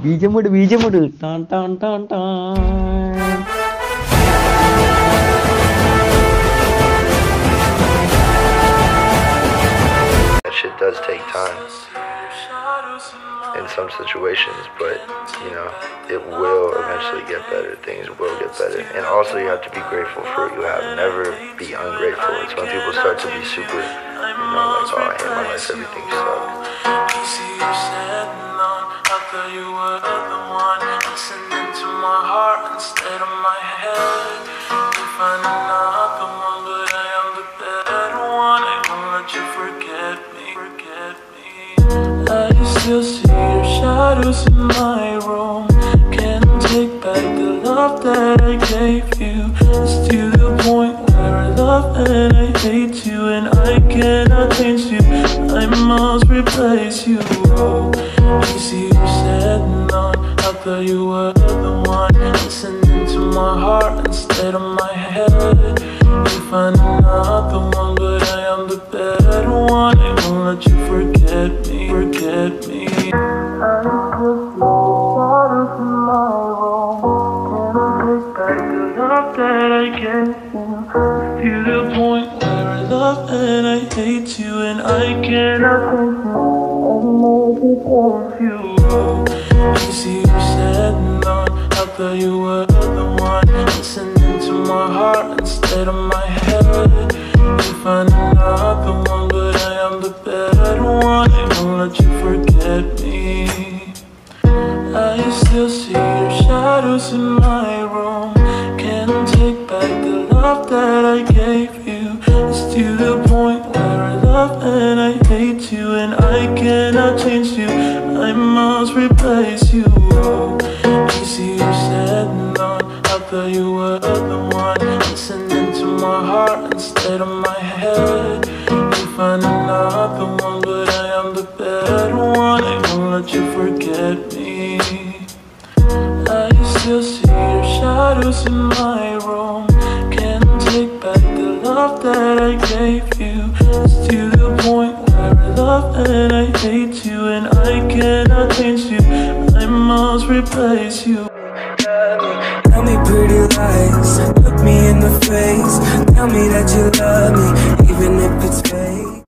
ബീജമിട് ബീജമിട് ടാൻ ടാൻ ടാൻ ടാൻ. That shit does take time in some situations, but you know, it will eventually get better. Things will get better. And also you have to be grateful for what you have. Never be ungrateful. It's when people start to be super, you know, like, oh, I hate my life, everything sucks. You were the one listening to my heart instead of my head. You find another one, but I am the better one. I won't let you forget me, forget me. I still see your shadows in my room. Can't take back the love that I gave you. It's to the point where I love and I hate you, and I cannot change you. I must replace you. You see, you said no. I thought you were the one listening to my heart instead of my head. You find another one, but I am the better one. I won't let you forget me, forget me. I still see shadows in my room. Can't take back the love that I gave you. To the point where I love and I hate you, and I cannot take you. You see, you said no. I thought you were the one listening to my heart instead of my head. You find another one, but I am the better one. I won't let you forget me. I still see your shadows in my room. Can't take back the love that I gave you. It's to the point where I love and I hate you, and I cannot change you. I must replace you. You see, you said no. I thought you were the one listening to my heart instead of my head. You find another one, but I am the better one. I won't let you forget me. I still see your shadows in my room. Can't take back the love that I gave you. It's to the point where I love and I hate you, and I cannot change you. I must replace you. Tell me pretty lies, look me in the face. Tell me that you love me, even if it's